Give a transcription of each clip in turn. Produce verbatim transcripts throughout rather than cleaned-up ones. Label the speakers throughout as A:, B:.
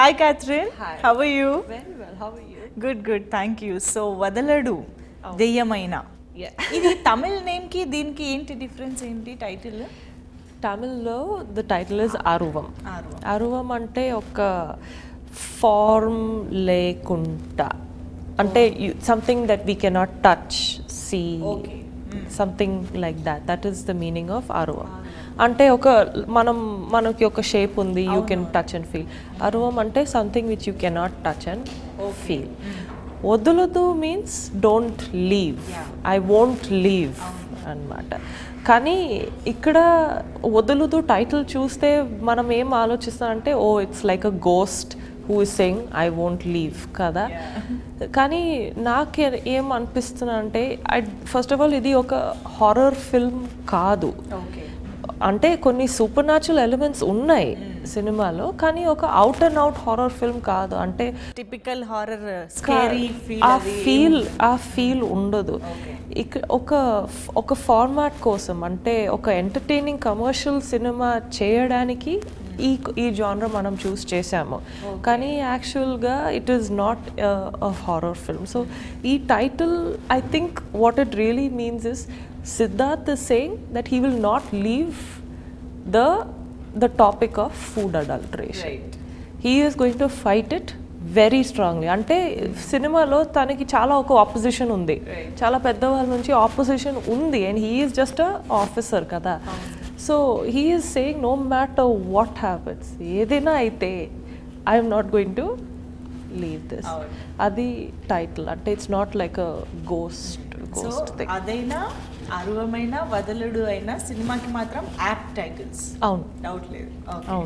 A: Hi Catherine.
B: Hi.
A: How are you?
B: Very well. How are you?
A: Good, good. Thank you. So Vadaladu
B: Oh.
A: Deyamaina.
B: Yeah.
A: ఇది Tamil name కి దీనికి ఏంటి difference ఏంటి title?
B: తమిళ్లో the title is Aruvam.
A: Aruvam.
B: Aruvam అంటే ఒక form లేకుండా అంటే something that we cannot touch see
A: Okay.
B: Something like that that is the meaning of Aruvam. అంటే ఒక మనం మనకి ఒక షేప్ ఉంది you can touch and feel. Aruvam అంటే something which you cannot touch and feel. వదులదు means don't leave, I won't leave అన్నమాట. కానీ ఇక్కడ వదులుదు టైటిల్ చూస్తే మనం ఏం ఆలోచిస్తాం అంటే oh it's like a ghost who is saying I won't leave కదా. కానీ నాకు ఏం అనిపిస్తున్నా అంటే ఐ ఫస్ట్ ఆఫ్ ఆల్ ఇది ఒక హారర్ ఫిల్మ్ కాదు.
A: ఓకే.
B: అంటే కొన్ని సూపర్ న్యాచురల్ ఎలిమెంట్స్ ఉన్నాయి సినిమాలో, కానీ ఒక out and out horror film కాదు. అంటే
A: టిపికల్ హారర్ స్కేరీ ఫీల్
B: ఆ ఫీల్ ఆ ఫీల్ ఉండదు. ఇక ఒక ఒక ఫార్మాట్ కోసం అంటే ఒక ఎంటర్టైనింగ్ కమర్షియల్ సినిమా చేయడానికి ఈ ఈ జానర్ మనం చూస్ చేసాము. కానీ యాక్చువల్గా it is not a horror film. So ఈ title I think what it really means is Siddharth is saying that he will not leave the the topic of food adulteration.
A: Right.
B: He is going to fight it very strongly. అంటే సినిమాలో తనకి చాలా ఒక opposition ఉంది, చాలా పెద్దవాళ్ళ నుంచి opposition ఉంది, and he is just a officer కదా. So he is saying no matter what happens, ఏదైనా అయితే I'm not going to leave this. అది టైటిల్. అంటే it's not like a ghost ghost thing.
A: అదైనా అరువమైన వదలుడు అయినా సినిమాకి మాత్రం యాప్ టైటిల్స్.
B: అవును,
A: డౌట్ లేదు.
B: అవును.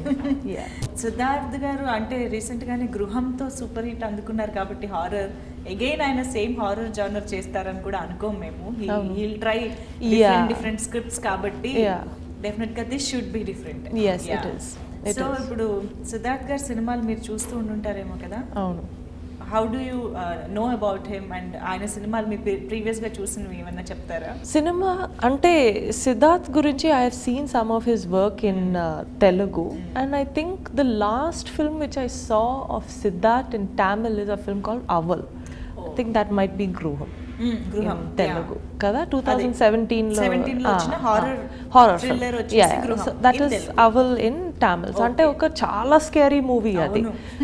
A: సిద్ధార్థ్ గారు అంటే రీసెంట్ గానే గృహంతో సూపర్ హిట్ అందుకున్నారు కాబట్టి హారర్ అగైన్ ఆయన సేమ్ హారర్ జానర్ చేస్తారని కూడా అనుకోం మేము. He'll try different different scripts కాబట్టి డెఫినెట్ గా this should be different.
B: yes it is.
A: So ఇప్పుడు సిద్ధార్థ్ గారి సినిమాలు మీరు చూస్తూ ఉండుంటారేమో కదా.
B: అవును.
A: How do you know about him and ఆయన సినిమాలు మీ ప్రీవియస్గా చూసినవి ఏమన్నా చెప్తారా?
B: సినిమా అంటే సిద్ధార్థ్ గురించి I have seen some of his work in Telugu, and I think the last film which I saw of Siddharth in Tamil is a film called Aval. I think that might be Gruham
A: Gruham
B: Telugu కదా. Two thousand seventeen లో
A: horror
B: horror
A: thriller
B: that is Aval in Tamil. అంటే ఒక చాలా scary movie అది.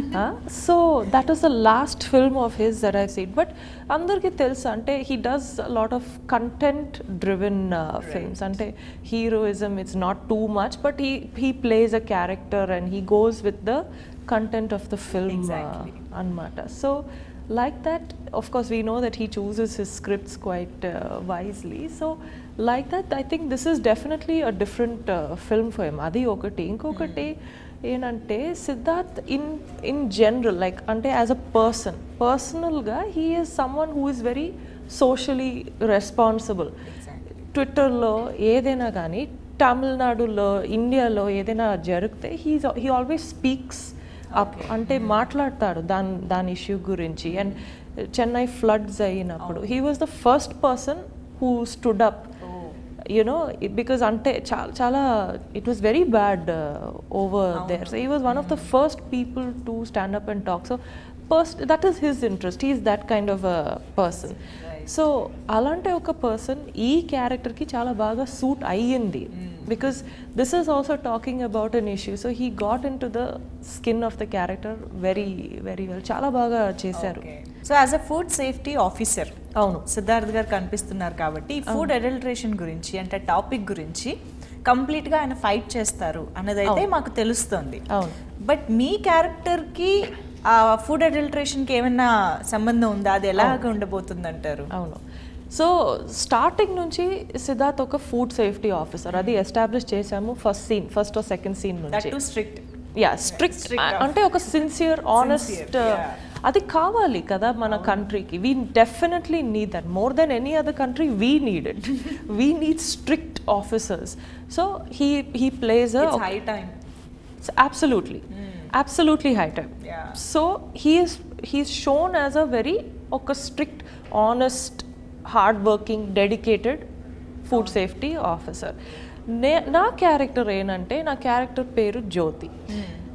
B: So that is the last film of his that I seen. But అందరికీ తెలుసు అంటే he does lot of content driven films. అంటే heroism it's not too much, but he he place a character and he goes with the content of the film అన్నమాట. So like that, of course we know that he chooses his scripts quite uh, wisely. So like that I think this is definitely a different uh, film for him. Adi okati inkokati enante Siddharth in in general, like ante as a person personal ga he is someone who is very socially responsible. Twitter lo edaina gaani Tamil Nadu lo India lo edaina jarugte he he always speaks up అంటే మాట్లాడతాడు దాని దాని issue గురించి. And Chennai floods అయినప్పుడు he was the first person who stood up you know because అంటే చాలా చాలా it was very bad over there. So he was one of the first people to stand up and talk. So first that is his interest, he is that kind of a person. So అలాంటి ఒక person ఈ క్యారెక్టర్కి చాలా బాగా suit అయ్యింది, because this is also talking about an issue. So he got into the skin of the character very very well. చాలా బాగా చేశారు.
A: So as a food safety officer
B: అవును
A: సిద్ధార్థ్ గారు కనిపిస్తున్నారు కాబట్టి ఫుడ్ అడల్టరేషన్ గురించి అంటే టాపిక్ గురించి కంప్లీట్గా ఆయన ఫైట్ చేస్తారు అన్నదైతే మాకు తెలుస్తుంది.
B: అవును.
A: బట్ మీ క్యారెక్టర్కి ఆ ఫుడ్ అడల్టరేషన్కి ఏమైనా సంబంధం ఉందా? అది ఎలాగ ఉండబోతుంది అంటారు?
B: అవును. సో స్టార్టింగ్ నుంచి సిద్ధార్థ్ ఒక ఫుడ్ సేఫ్టీ ఆఫీసర్, అది ఎస్టాబ్లిష్ చేసాము first scene first or second scene నుంచి.
A: స్ట్రిక్ట్
B: యా స్ట్రిక్ట్ అంటే ఒక సిన్సియర్ ఆనెస్ట్ అది కావాలి కదా మన కంట్రీకి. We definitely need that more then any other country. We need it. We need strict officers. So he he place a
A: high time.
B: Absolutely, absolutely high time.
A: Yeah.
B: So he is he's shown as a very okay, strict, honest, hard-working, dedicated food oh. safety officer. నా character ఏంటంటే నా character పేరు జ్యోతి.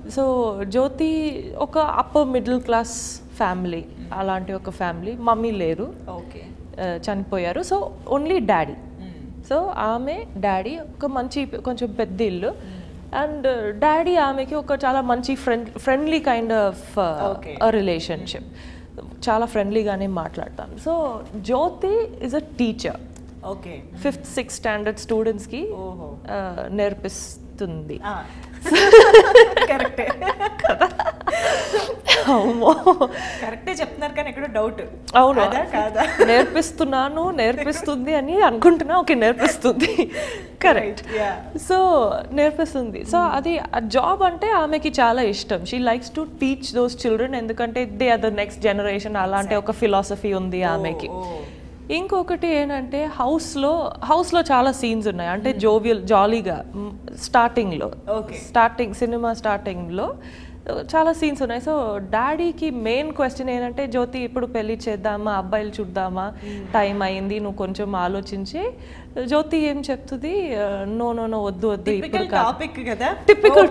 B: So జ్యోతి ఒక upper middle class family, అలాంటి ఒక family. Mummy లేరు,
A: okay,
B: చనిపోయారు. So only daddy. So ఆమె డాడీ ఒక మంచి కొంచెం పెద్ద ఇల్లు, అండ్ డాడీ ఆమెకి ఒక చాలా మంచి friend friendly kind of relationship, చాలా ఫ్రెండ్లీగానే మాట్లాడతాను. So Jyoti is a teacher,
A: okay,
B: fifth sixth standard స్టూడెంట్స్కి నేర్పిస్తుంది.
A: కరెక్టే
B: కదా, అవును
A: కరెక్టే చెప్తున్నారు, కానీ ఎక్కడో డౌట్.
B: అవును,
A: కాదా,
B: నేర్పిస్తున్నాను నేర్పిస్తుంది అని అనుకుంటున్నా. ఓకే, నేర్పిస్తుంది, కరెక్ట్. సో నేర్పిస్తుంది. సో అది జాబ్ అంటే ఆమెకి చాలా ఇష్టం. She likes to teach those children, ఎందుకంటే they are the next generation, అలాంటి ఒక ఫిలాసఫీ ఉంది ఆమెకి. ఇంకొకటి ఏంటంటే హౌస్లో హౌస్లో చాలా సీన్స్ ఉన్నాయి, అంటే జోవియల్ జాలీగా స్టార్టింగ్లో స్టార్టింగ్ సినిమా స్టార్టింగ్లో చాలా సీన్స్ ఉన్నాయి. సో డాడీకి మెయిన్ క్వశ్చన్ ఏంటంటే, జ్యోతి ఇప్పుడు పెళ్లి చేద్దామా, అబ్బాయిలు చూద్దామా, టైం అయింది, నువ్వు కొంచెం ఆలోచించి. జ్యోతి ఏం చెప్తుంది, నో నో నో వద్దు వద్దు, ఇప్పుడు
A: టాపిక్ కదా,
B: టిపికల్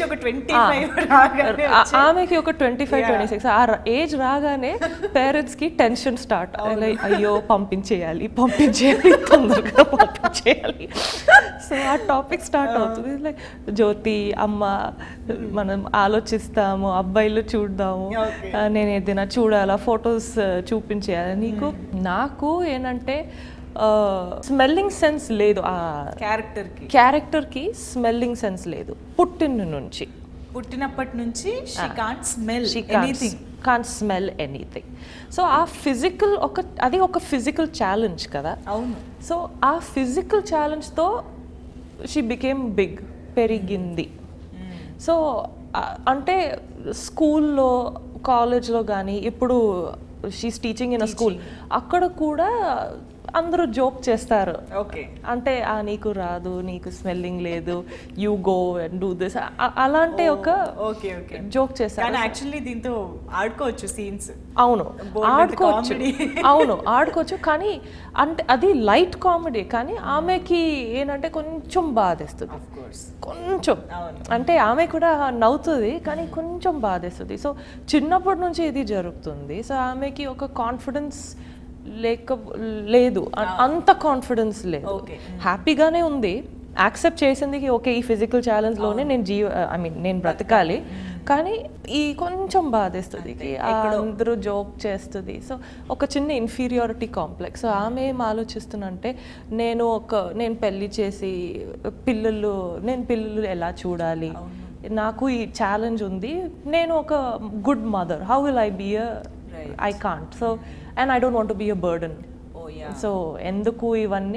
B: ఆమెకి ఒక ట్వంటీ ఫైవ్ ట్వంటీ సిక్స్ ఆ ఏజ్ రాగానే పేరెంట్స్ కి టెన్షన్ స్టార్ట్. అయ్యో పంపించేయాలి పంపించేయాలి తొందరగా పంపించేయాలి. సో ఆ టాపిక్ స్టార్ట్ అవుతుంది. లైక్ జ్యోతి అమ్మ మనం ఆలోచిస్తాము, అబ్బాయిలు చూద్దాము, నేను ఏదైనా చూడాలా, ఫొటోస్ చూపించేయాలి నీకు. నాకు ఏంటంటే స్మెల్లింగ్ సెన్స్ లేదు ఆ క్యారెక్టర్కి క్యారెక్టర్కి స్మెల్లింగ్ సెన్స్ లేదు పుట్టిన నుంచి.
A: పుట్టినప్పటి నుంచి she can't smell
B: anything can't smell anything. So ఆ ఫిజికల్ ఒక అది ఒక ఫిజికల్ ఛాలెంజ్ కదా.
A: అవును.
B: సో ఆ ఫిజికల్ ఛాలెంజ్తో షీ బికేమ్ బిగ్, పెరిగింది. సో అంటే స్కూల్లో కాలేజ్లో కానీ, ఇప్పుడు she's teaching in a school, అక్కడ కూడా అందరూ జోక్ చేస్తారు.
A: ఓకే,
B: అంటే ఆ నీకు రాదు, నీకు స్మెల్లింగ్ లేదు, you go and do this, అలాంటి ఒక
A: ఓకే ఓకే
B: జోక్ చేస్తారు.
A: కానీ యాక్చువల్లీ దీంతో ఆడుకోవచ్చు సీన్స్.
B: అవును ఆడుకోవచ్చు, అవును ఆడుకోవచ్చు. కానీ అంటే అది లైట్ కామెడీ, కానీ ఆమెకి ఏంటంటే కొంచెం బాధేస్తుంది, కొంచెం. అంటే ఆమె కూడా నవ్వుతుంది, కానీ కొంచెం బాధేస్తుంది. సో చిన్నప్పటి నుంచి ఇది జరుగుతుంది. సో ఆమెకి ఒక కాన్ఫిడెన్స్ లేక లేదు, అంత కాన్ఫిడెన్స్ లేదు. హ్యాపీగానే ఉంది, యాక్సెప్ట్ చేసింది ఓకే ఈ ఫిజికల్ ఛాలెంజ్లోనే నేను జీవ ఐ మీన్ నేను బ్రతకాలి, కానీ ఈ కొంచెం బాధేస్తుంది, అందరూ జోక్ చేస్తుంది. సో ఒక చిన్న ఇన్ఫీరియారిటీ కాంప్లెక్స్. సో ఆమె ఏం ఆలోచిస్తుందంటే, నేను ఒక నేను పెళ్ళి చేసి పిల్లలు నేను పిల్లలు ఎలా చూడాలి, నాకు ఈ ఛాలెంజ్ ఉంది, నేను ఒక good mother, how will I be a I can't. So and I don't want to be a burden. So ఎందుకు ఇవన్నీ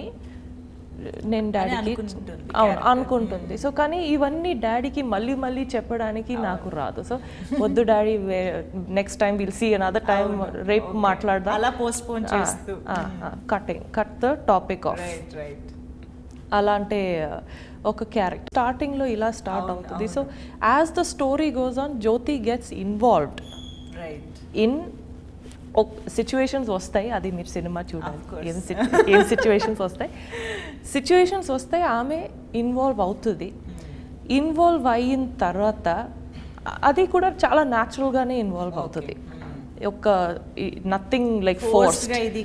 B: నేను డాడీకి అవును అనుకుంటుంది. సో కానీ ఇవన్నీ డాడీకి మళ్ళీ మళ్ళీ చెప్పడానికి నాకు రాదు. సో వద్దు daddy, next time will see another time, రేపు మాట్లాడదాం,
A: అలా పోస్ట్పోన్ చేస్తూ
B: cutting cut the topic off. అలాంటే ఒక క్యారెక్టర్ స్టార్టింగ్లో ఇలా స్టార్ట్ అవుతుంది. So as the story goes on, Jyoti gets involved in situations వస్తాయి, అది మీరు సినిమా చూడాలి, ఏం ఏం సిచ్యువేషన్స్ వస్తాయి సిచ్యువేషన్స్ వస్తాయి ఆమె ఇన్వాల్వ్ అవుతుంది. ఇన్వాల్వ్ అయిన తర్వాత అది కూడా చాలా న్యాచురల్గానే ఇన్వాల్వ్ అవుతుంది. ఒక నథింగ్ లైక్ ఫోర్స్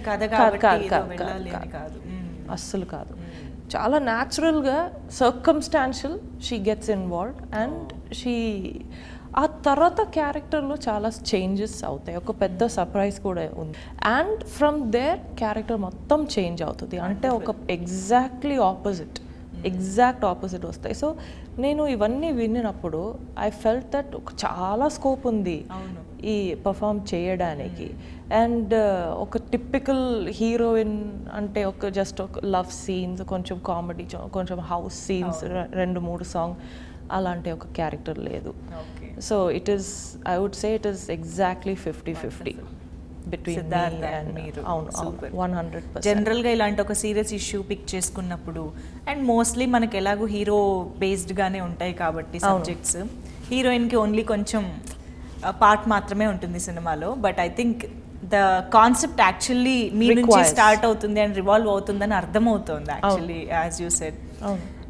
B: అస్సలు కాదు, చాలా న్యాచురల్గా circumstantial she gets involved. And she ఆ తర్వాత క్యారెక్టర్లో చాలా చేంజెస్ అవుతాయి, ఒక పెద్ద సర్ప్రైజ్ కూడా ఉంది. అండ్ ఫ్రమ్ దేర్ క్యారెక్టర్ మొత్తం చేంజ్ అవుతుంది, అంటే ఒక ఎగ్జాక్ట్లీ ఆపోజిట్ ఎగ్జాక్ట్ ఆపోజిట్ వస్తాయి. సో నేను ఇవన్నీ విన్నప్పుడు ఐ ఫెల్ట్ దట్ ఒక చాలా స్కోప్ ఉంది ఈ పర్ఫామ్ చేయడానికి. అండ్ ఒక టిపికల్ హీరోయిన్ అంటే ఒక జస్ట్ ఒక లవ్ సీన్స్, కొంచెం కామెడీ, కొంచెం హౌస్ సీన్స్, రెండు మూడు సాంగ్, అలాంటి ఒక క్యారెక్టర్ లేదు. So it is I would say it is exactly fifty fifty between one hundred percent.
A: జనరల్గా ఇలాంటి ఒక సీరియస్ ఇష్యూ పిక్ చేసుకున్నప్పుడు, అండ్ మోస్ట్లీ మనకి ఎలాగో హీరో బేస్డ్గానే ఉంటాయి కాబట్టి సబ్జెక్ట్స్, హీరోయిన్కి ఓన్లీ కొంచెం పార్ట్ మాత్రమే ఉంటుంది సినిమాలో. But I think the concept actually మీ నుంచి స్టార్ట్ అవుతుంది అండ్ రివాల్వ్ అవుతుందని అర్థమవుతుంది actually, as you said.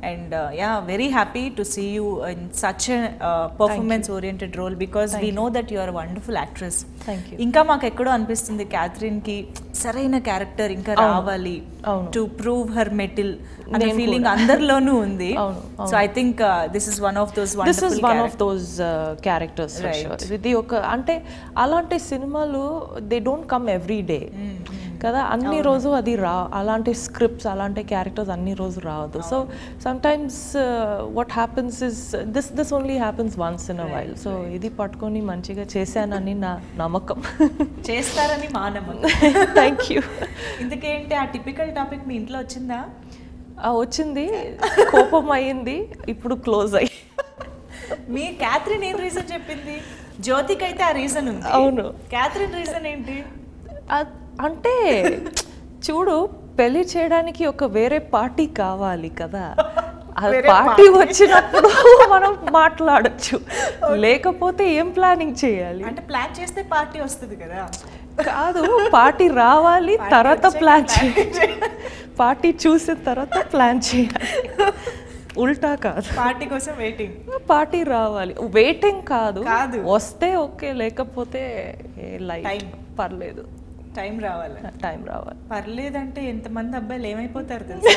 A: And yeah very happy to see you in such performance oriented role because we know that you are wonderful actress. ఇంకా మాకు ఎక్కడో అనిపిస్తుంది Catherine కి సరైన క్యారెక్టర్ ఇంకా రావాలి టు ప్రూవ్ హర్ మెటిల్ అనే ఫీలింగ్ అందరిలోనూ ఉంది. So I think this is one of those
B: this is one of those characters. ఇది ఒక అంటే అలాంటి సినిమాలు they don't come every day కదా, అన్ని రోజు అది రా అలాంటి స్క్రిప్ట్స్ అలాంటి క్యారెక్టర్స్ అన్ని రోజు రావద్దు. So sometimes what happens is this this only happens once in a while. So ఇది పట్టుకొని మంచిగా చేశానని నా నమ్మకం.
A: చేస్తారని మా నమ్మకం.
B: Thank you.
A: ఇందుకేంటి ఆ టిపికల్ టాపిక్ మీ ఇంట్లో వచ్చిందా?
B: వచ్చింది, కోపం అయ్యింది, ఇప్పుడు క్లోజ్ అయ్యి.
A: మీ క్యాథరిన్ ఏం రీజన్ చెప్పింది? జ్యోతికి అయితే ఆ రీజన్ ఉంది.
B: అవును.
A: క్యాథరిన్ రీజన్ ఏంటి
B: అంటే చూడు, పెళ్లి చేయడానికి ఒక వేరే పార్టీ కావాలి కదా, ఆ పార్టీ వచ్చినప్పుడు మనం మాట్లాడచ్చు, లేకపోతే ఏం ప్లానింగ్ చేయాలి?
A: అంటే ప్లాన్ చేస్తే పార్టీ వస్తుంది కదా.
B: కాదు, పార్టీ రావాలి, తర్వాత ప్లాన్ చేయాలి. పార్టీ చూసిన తర్వాత ప్లాన్ చేయాలి, ఉల్టా కాదు.
A: పార్టీ కోసం వెయిటింగ్,
B: పార్టీ రావాలి, వెయిటింగ్ కాదు.
A: కాదు,
B: వస్తే ఓకే, లేకపోతే లైఫ్ పర్లేదు,
A: టైం రావాలి.
B: టైం రావాలి.
A: పర్లేదంటే ఎంతమంది అబ్బాయిలు ఏమైపోతారు తెలుసా?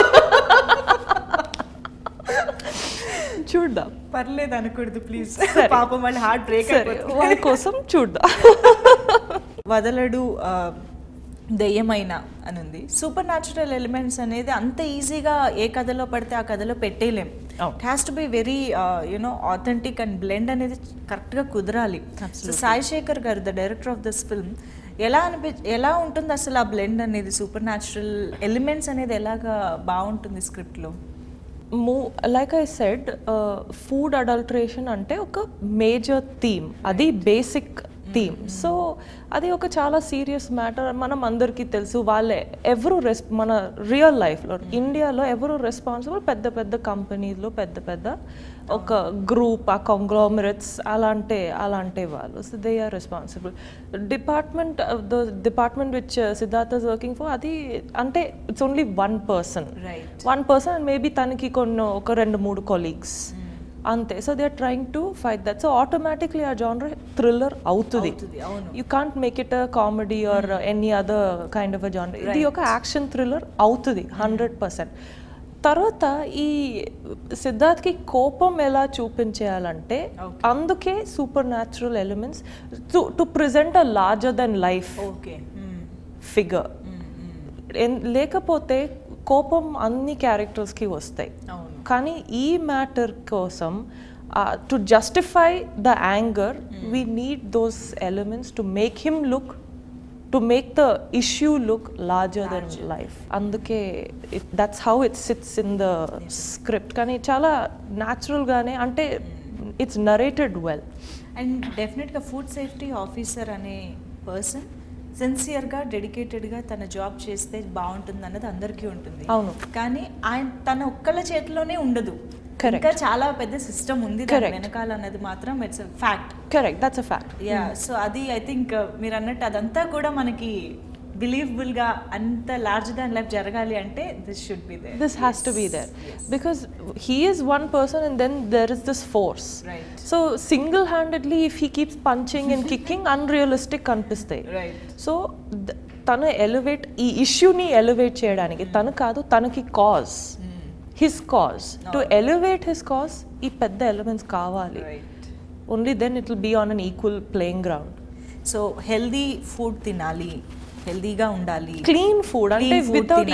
B: చూద్దాం.
A: పర్లేదు అనకూడదు ప్లీజ్, పాపం వాళ్ళు హార్ట్ బ్రేక్ అయిపోతుంది.
B: వాళ్ళ కోసం చూద్దాం.
A: వదలడు దెయ్యమైన అని ఉంది. సూపర్ న్యాచురల్ ఎలిమెంట్స్ అనేది అంత ఈజీగా ఏ కథలో పడితే ఆ కథలో పెట్టేయలేం. It has to be very you know authentic and blend అనేది కరెక్ట్గా కుదరాలి. సో సాయి శేఖర్ గారు, the director of this film, ఎలా అనిపి ఎలా ఉంటుంది అసలు ఆ బ్లెండ్ అనేది, సూపర్ న్యాచురల్ ఎలిమెంట్స్ అనేది ఎలాగా బాగుంటుంది స్క్రిప్ట్లో?
B: మూ like I said, food adulteration అంటే ఒక మేజర్ థీమ్, అది బేసిక్ థీమ్. సో అది ఒక చాలా సీరియస్ మ్యాటర్, మనం అందరికీ తెలుసు. వాళ్ళే ఎవరు రెస్ మన రియల్ లైఫ్లో ఇండియాలో ఎవరు రెస్పాన్సిబుల్? పెద్ద పెద్ద కంపెనీలో పెద్ద పెద్ద ఒక గ్రూప్, ఆ కాంగ్లోమరేట్స్ అలాంటి అలాంటి వాళ్ళు. So they are responsible. Department the department which Siddharth is working for, అది అంటే it's only one person, one person and maybe తనకి కొన్ని ఒక రెండు మూడు కొలీగ్స్ అంతే. So they are trying to fight that. So automatically ఆ జానర్ థ్రిల్లర్ అవుతుంది. You can't make it a comedy or any other kind of a genre. ఇది ఒక యాక్షన్ థ్రిల్లర్ అవుతుంది హండ్రెడ్ పర్సెంట్. తర్వాత ఈ సిద్ధార్థ్కి కోపం ఎలా చూపించేయాలంటే, అందుకే super natural elements to to present a larger than life figure. లేకపోతే కోపం అన్ని క్యారెక్టర్స్కి వస్తాయి, కానీ ఈ మ్యాటర్ కోసం to justify the anger we need those elements to make him look, to make the issue look larger than life. అందుకే that's how it sits in the script. కానీ చాలా న్యాచురల్గానే, అంటే ఇట్స్ నరేటెడ్ వెల్.
A: అండ్ డెఫినెట్గా food safety officer అనే person సిన్సియర్గా, డెడికేటెడ్గా తన జాబ్ చేస్తే బాగుంటుంది అన్నది అందరికీ ఉంటుంది.
B: అవును.
A: కానీ ఆయన తన ఒక్కళ్ళ చేతిలోనే ఉండదు, ఇంకా చాలా పెద్ద సిస్టమ్ ఉంది వెనకాల అన్నది మాత్రం it's fact.
B: Correct, that's a fact.
A: Yeah. So అది ఐ థింక్ మీరు అన్నట్టు అదంతా కూడా మనకి బిలీవబుల్ గా అంత లార్జ్ దాన్ లైఫ్ జరగాలి అంటే this should be there,
B: this has to be there, because he is one person and then there is this force. So single handedly if he keeps punching and kicking unrealistic కనిపిస్తాయి. So తను elevate, ఈ ఇష్యూని elevate చేయడానికి తను కాదు, తనకి cause, his cause, to elevate his cause ఈ పెద్ద ఎలిమెంట్స్ కావాలి. Only then it will be on an equal playing ground.
A: So healthy food తినాలి, హెల్దీగా ఉండాలి,
B: క్లీన్ ఫుడ్, అంటే వితౌట్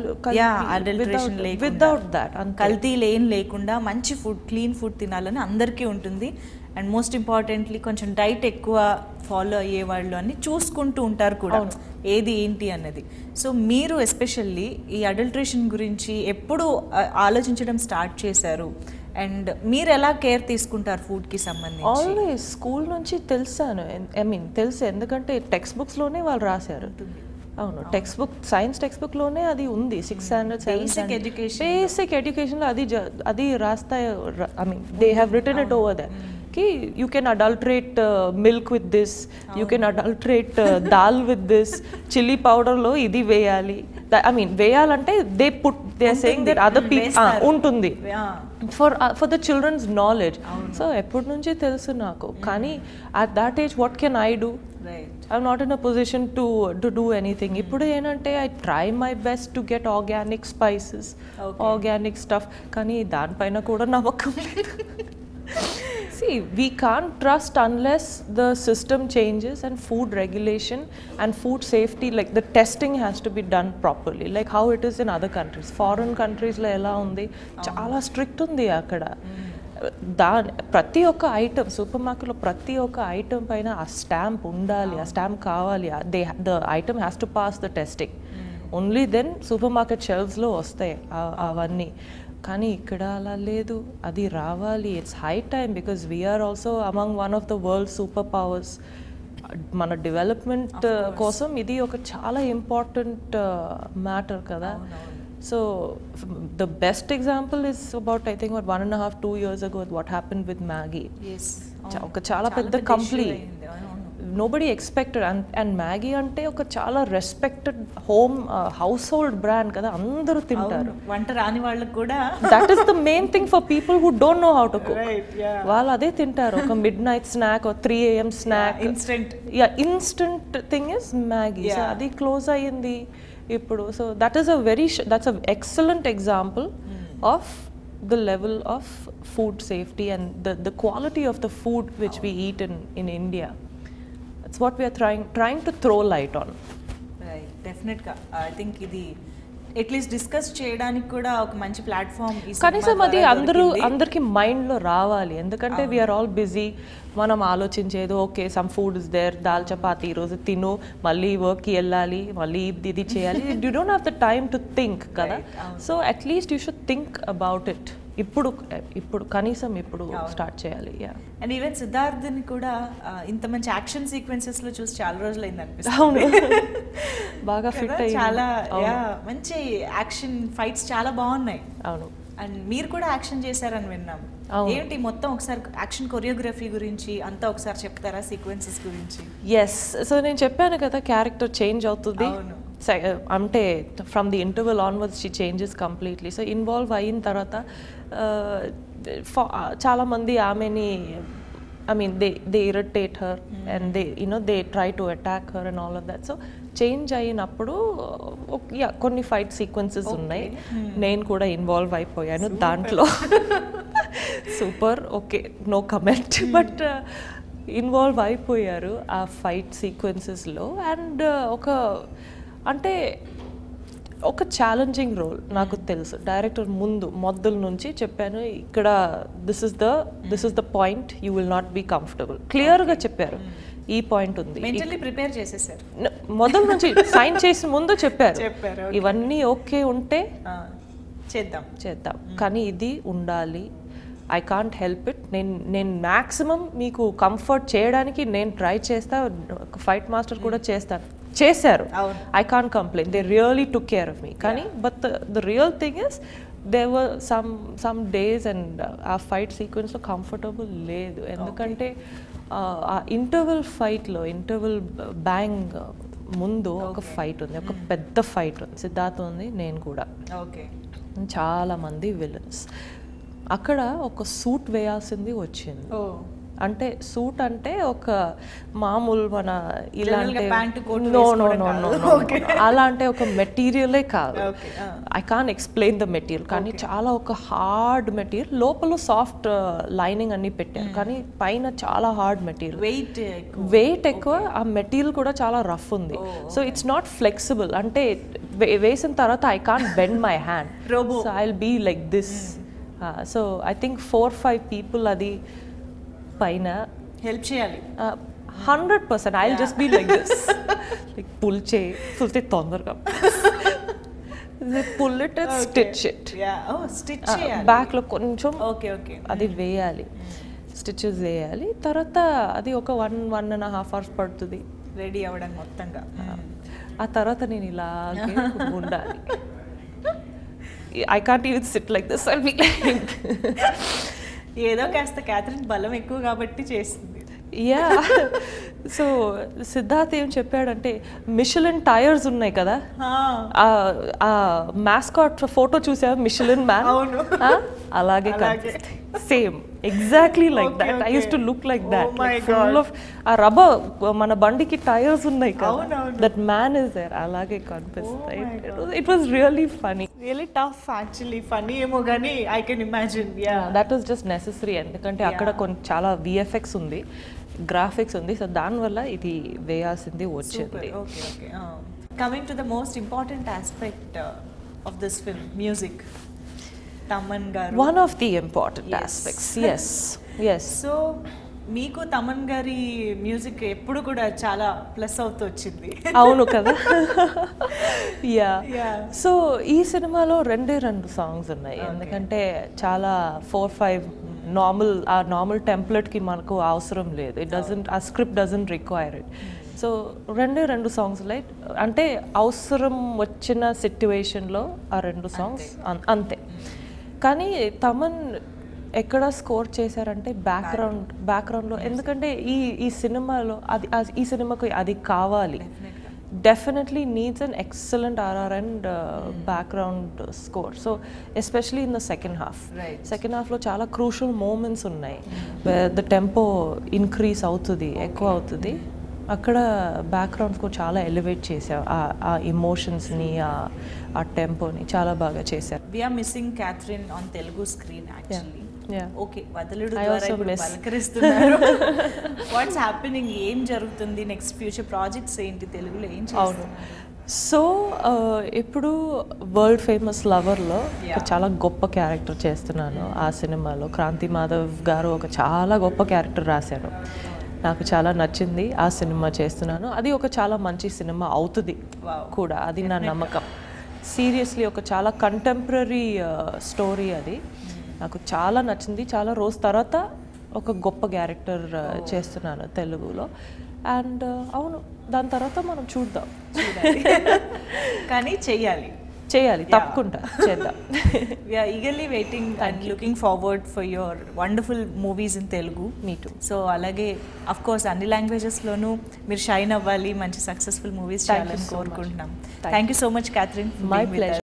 B: వితౌట్ దట్
A: కల్తీ లేని లేకుండా మంచి ఫుడ్, క్లీన్ ఫుడ్ తినాలని అందరికీ ఉంటుంది. అండ్ మోస్ట్ ఇంపార్టెంట్లీ కొంచెం డైట్ ఎక్కువ ఫాలో అయ్యే వాళ్ళు అని చూసుకుంటూ ఉంటారు కూడా ఏది ఏంటి అన్నది. సో మీరు ఎస్పెషల్లీ ఈ అడల్ట్రేషన్ గురించి ఎప్పుడు ఆలోచించడం స్టార్ట్ చేశారు? అండ్ మీరు ఎలా కేర్ తీసుకుంటారు ఫుడ్కి సంబంధించి?
B: ఆల్వేస్ స్కూల్ నుంచి తెలుసాను, ఐ మీన్ తెలుసు, ఎందుకంటే టెక్స్ట్ బుక్స్లోనే వాళ్ళు రాశారు. అవును, టెక్స్ట్ బుక్, సైన్స్ టెక్స్ట్ బుక్లోనే అది ఉంది. Six standard
A: basic education
B: basic ఎడ్యుకేషన్లో అది అది రాస్తాయి. I mean they have written it over there కి you can adulterate milk with this, you can adulterate dal with this, chilli పౌడర్లో ఇది వేయాలి, ఐ మీన్ వేయాలంటే they put they are saying that other people ఉంటుంది for for the children's knowledge. So ఎప్పటి నుంచి తెలుసు నాకు, కానీ at that age what can I do? I'm not in a position to to do anything. ఇప్పుడు ఏంటంటే I try my best to get organic spices, okay. organic stuff, కానీ దానిపైన కూడా నమ్మకం లేదు. See, we can't trust unless the system changes and food regulation and food safety, like the testing has to be done properly, like how it is in other countries. Foreign countries లో ఎలా ఉంది, చాలా strict ఉంది అక్కడ. దా ప్రతి ఒక్క item super మార్కెట్లో ప్రతి ఒక్క ఐటమ్ పైన ఆ స్టాంప్ ఉండాలి, ఆ స్టాంప్ కావాలి. They the item has to pass the testing, only then supermarket షెల్ఫ్స్లో వస్తాయి అవన్నీ. కానీ ఇక్కడ అలా లేదు, అది రావాలి. It's high time because we're also among one of the world superpowers. మన డెవలప్మెంట్ కోసం ఇది ఒక చాలా ఇంపార్టెంట్ మ్యాటర్ కదా. So the best example is about I think about one and a half two years ago what happened with Maggi.
A: Yes.
B: ఒక చాలా పెద్ద company, nobody expected, and and Maggi అంటే ఒక చాలా respected home household brand కదా, అందరూ తింటారు.
A: వంట రాని వాళ్ళకి కూడా
B: that is the main thing for people who don't know how to cook.
A: Right, yeah.
B: వాళ్ళు అదే తింటారు, ఒక midnight snack or three a m snack.
A: Yeah, instant.
B: Yeah, instant thing is Maggi.
A: Yeah.
B: So అది close అయ్యింది ఇప్పుడు. So that is a very that's a excellent example of the level of food safety and the the quality of the food which we eat in in India. That's what we're trying trying to throw light on.
A: Right, డెఫినెట్గా I think ఇది at least discuss చేయడానికి కూడా ఒక మంచి platform.
B: కనీసం అది అందరూ అందరికి మైండ్లో రావాలి, ఎందుకంటే వీఆర్ ఆల్ బిజీ. మనం ఆలోచించేది okay some food is there, dal chapati ఈరోజు తిను, మళ్ళీ వర్క్కి వెళ్ళాలి, మళ్ళీ ఇది చేయాలి. You don't have the time to think కదా. So at least you should think about it. ఇప్పుడు ఇప్పుడు కనీసం ఇప్పుడు స్టార్ట్ చేయాలి.
A: అండ్ ఈవెన్ సిద్ధార్థని కూడా ఇంత మంచి యాక్షన్ సీక్వెన్సెస్ లో చూసి చాలా రోజులు అయింది అనిపిస్తుంది.
B: బాగా ఫిట్ అయ్యి
A: చాలా మంచి యాక్షన్ ఫైట్స్ చాలా బాగున్నాయి.
B: అవును,
A: అండ్ మీరు కూడా యాక్షన్ చేశారని విన్నాం. ఏంటి మొత్తం ఒకసారి యాక్షన్ కొరియోగ్రఫీ గురించి అంతా ఒకసారి చెప్తారా, సీక్వెన్సెస్ గురించి?
B: ఎస్, సో నేను చెప్పాను కదా క్యారెక్టర్ చేంజ్ అవుతుంది అంటే from the interval onwards she changes completely. So involve అయిన తర్వాత చాలామంది ఆమెని I mean they they irritate her mm. and they you know they try to attack her and all of that. So change అయినప్పుడు yeah కొన్ని fight sequences ఉన్నాయి, నేను కూడా involve అయిపోయాను దాంట్లో. Super, okay, no comment. But involve అయిపోయారు ఆ fight సీక్వెన్సెస్లో. And ఒక అంటే ఒక ఛాలెంజింగ్ రోల్ నాకు తెలుసు. డైరెక్టర్ ముందు మొదలు నుంచి చెప్పాను, ఇక్కడ this is the this is the point you will not be comfortable. క్లియర్గా చెప్పారు, ఈ పాయింట్ ఉంది.
A: ప్రిపేర్ చేసేసారు
B: మొదలు నుంచి, సైన్ చేసి ముందు చెప్పారు ఇవన్నీ ఓకే ఉంటే
A: చేద్దాం
B: చేద్దాం కానీ ఇది ఉండాలి. I can't help it. నేను నేను మ్యాక్సిమం మీకు కంఫర్ట్ చేయడానికి నేను ట్రై చేస్తా, ఫైట్ మాస్టర్ కూడా చేస్తాను, చేశారు. I can't complain, they really took care of me. కానీ but the real thing is there were some some days and ఆ ఫైట్ సీక్వెన్స్లో కంఫర్టబుల్ లేదు. ఎందుకంటే ఆ ఇంటర్వెల్ ఫైట్లో ఇంటర్వెల్ బ్యాంగ్ ముందు ఒక ఫైట్ ఉంది, ఒక పెద్ద ఫైట్ ఉంది. సిద్ధార్థ ఉంది, నేను కూడా, చాలామంది విలన్స్. అక్కడ ఒక సూట్ వేయాల్సింది వచ్చింది. అంటే సూట్ అంటే ఒక మామూలు మన ఇలాంటి నో నో నో నో అలా అంటే ఒక మెటీరియలే కాదు. I can't explain the material, కానీ చాలా ఒక హార్డ్ మెటీరియల్, లోపల సాఫ్ట్ లైనింగ్ అన్ని పెట్టారు, కానీ పైన చాలా హార్డ్ మెటీరియల్, వెయిట్ వెయిట్ ఎక్కువ. ఆ మెటీరియల్ కూడా చాలా రఫ్ ఉంది. So it's not flexible. అంటే వేసిన తర్వాత I can't bend my hand, so I will be like this. So I think four five people అది పైన
A: హెల్ప్ చేయాలి.
B: Hundred percent I will just be like this, like pull చేయి, pull చేయి తొందరగా, pull it and stitch it. బ్యాక్లో కొంచెం అది వేయాలి, స్టిచెస్ వేయాలి. తర్వాత అది ఒక one one and half hours పడుతుంది
A: రెడీ అవ్వడానికి మొత్తంగా.
B: ఆ తర్వాత నేను ఇలాగే ఉండాలి. I can't even sit like this. I'll be like
A: ఏదో కాస్త క్యాథరిన్ బలం ఎక్కువ కాబట్టి చేస్తుంది.
B: యా సో సిద్ధార్థ్ ఏం చెప్పాడంటే మిషలిన్ టైర్స్ ఉన్నాయి కదా, ఆ మాస్కాట్ ఫోటో చూసా మిషలిన్ మ్యాన్, అలాగే కనిపిస్తాయి same exactly like that. I use to look like that, full of uh rubber మన బండికి టైర్స్ ఉన్నాయి కదా, దట్ మ్యాన్ ఇస్ దేర్, అలాగే కనిపిస్తాయి. It was really funny,
A: really tough actually. Funny ఏమో కానీ I can imagine. Yeah
B: that was just necessary, ఎందుకంటే అక్కడ కొన్ని చాలా విఎఫ్ఎక్స్ ఉంది, గ్రాఫిక్స్ ఉంది, సో దానివల్ల ఇది వేయాల్సింది వచ్చింది.
A: Okay okay. Coming to the most important aspect of this film, music. Thaman garu
B: one of the important aspects. Yes yes.
A: So మీకు తమన్ గారి మ్యూజిక్ ఎప్పుడు కూడా చాలా ప్లస్ అవుతూ వచ్చింది.
B: అవును కదా. యా సో ఈ సినిమాలో రెండే రెండు సాంగ్స్ ఉన్నాయి, ఎందుకంటే చాలా four five normal uh normal టెంప్లెట్కి మనకు అవసరం లేదు. It doesn't, uh script doesn't require it. So రెండే రెండు సాంగ్స్ లైక్ అంటే అవసరం వచ్చిన సిట్యువేషన్లో ఆ రెండు సాంగ్స్ అంతే. కానీ తమన్ ఎక్కడ స్కోర్ చేశారంటే బ్యాక్గ్రౌండ్ బ్యాక్గ్రౌండ్లో, ఎందుకంటే ఈ ఈ సినిమాలో అది ఈ సినిమాకు అది కావాలి. Definitely needs an excellent RR and background score. So especially in the second half second హాఫ్లో చాలా క్రూషల్ మూమెంట్స్ ఉన్నాయి, ద టెంపో ఇంక్రీజ్ అవుతుంది, ఎక్కువ అవుతుంది. అక్కడ బ్యాక్గ్రౌండ్ స్కోర్ చాలా ఎలివేట్ చేశారు, ఆ ఎమోషన్స్ని, ఆ టెంపోని చాలా బాగా చేశారు.
A: We are missing Catherine on Telugu screen actually. Okay, వదలుడు
B: I
A: ద్వారా
B: also
A: ఇప్పుడు
B: miss.
A: పలకరిస్తున్నారు. వాట్స్ హ్యాపెనింగ్, ఏం జరుగుతుంది, నెక్స్ట్ ఫ్యూచర్ ప్రాజెక్ట్స్ ఏంటి, తెలుగులో ఏం
B: అవును. సో ఇప్పుడు వరల్డ్ ఫేమస్ లవర్లో చాలా గొప్ప క్యారెక్టర్ చేస్తున్నాను ఆ సినిమాలో. క్రాంతి మాధవ్ గారు ఒక చాలా గొప్ప క్యారెక్టర్ రాశారు, నాకు చాలా నచ్చింది. ఆ సినిమా చేస్తున్నాను, అది ఒక చాలా మంచి సినిమా అవుతుంది కూడా, అది నా నమ్మకం. సీరియస్లీ ఒక చాలా కంటెంపరీ స్టోరీ, అది నాకు చాలా నచ్చింది. చాలా రోజు తర్వాత ఒక గొప్ప క్యారెక్టర్ చేస్తున్నాను తెలుగులో. అండ్ అవును, దాని తర్వాత మనం చూద్దాం,
A: కానీ చెయ్యాలి
B: చేయాలి తప్పకుండా చేద్దాం.
A: We are eagerly waiting and looking forward for your wonderful movies in Telugu.
B: Me too.
A: So అలాగే అఫ్ కోర్స్ అన్ని లాంగ్వేజెస్లోనూ మీరు షైన్ అవ్వాలి, మంచి సక్సెస్ఫుల్ మూవీస్ చేయాలని కోరుకుంటున్నాం. Thank you so much Catherine.
B: My pleasure.